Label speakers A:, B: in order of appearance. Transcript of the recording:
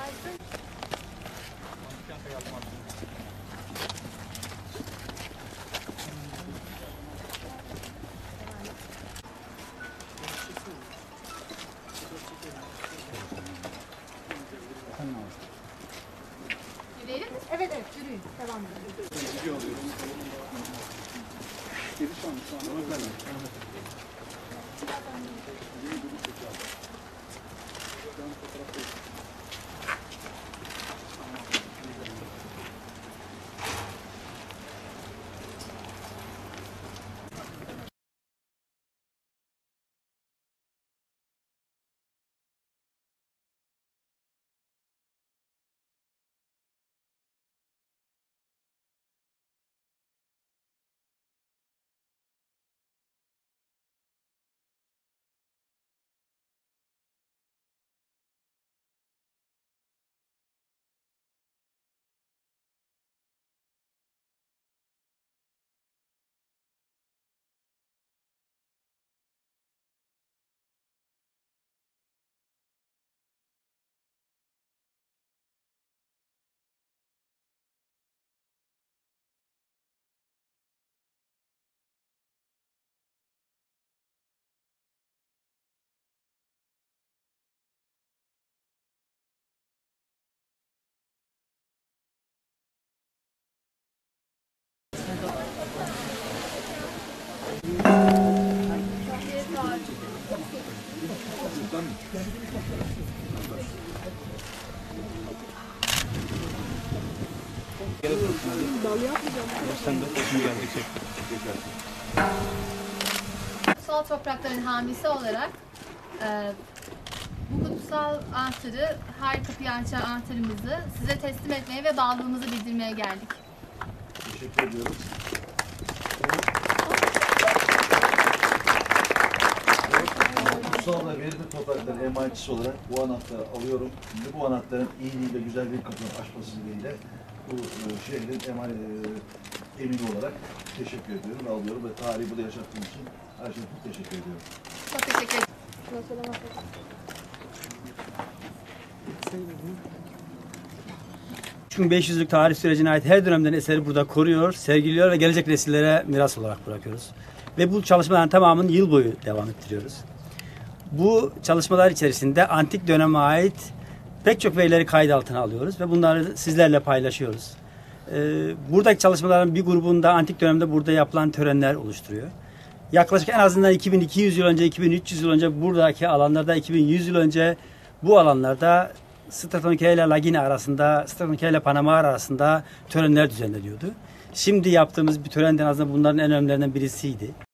A: Yürüyelim mi? Evet evet yürüyün. Devam edelim. Kutsal toprakların hamisi olarak bu kutsal anahtarı, her kapıyı açan anahtarımızı size teslim etmeye ve bağlılığımızı bildirmeye geldik.
B: Teşekkür ediyoruz. Kutsal ve verimli toprakların emanetçisi olarak bu anahtarı alıyorum. Ve bu anahtarın iyiliği ve güzelliği kapıları açması dileğiyle bu şehrin emini olarak teşekkür ediyorum ve alıyorum ve tarihi burada yaşattığım için her şey çok teşekkür ediyorum.
A: Çok teşekkür ederim.
C: Çünkü 500'lük tarih sürecine ait her dönemden eseri burada koruyor, sergiliyor ve gelecek nesillere miras olarak bırakıyoruz. Ve bu çalışmaların tamamını yıl boyu devam ettiriyoruz. Bu çalışmalar içerisinde antik döneme ait pek çok verileri kayıt altına alıyoruz ve bunları sizlerle paylaşıyoruz. Buradaki çalışmaların bir grubunda antik dönemde burada yapılan törenler oluşturuyor. Yaklaşık en azından 2200 yıl önce, 2300 yıl önce buradaki alanlarda, 2100 yıl önce bu alanlarda Stratonike ile Lagina arasında, Stratonike ile Panamar arasında törenler düzenleniyordu. Şimdi yaptığımız bir törenden azından bunların en önemlilerinden birisiydi.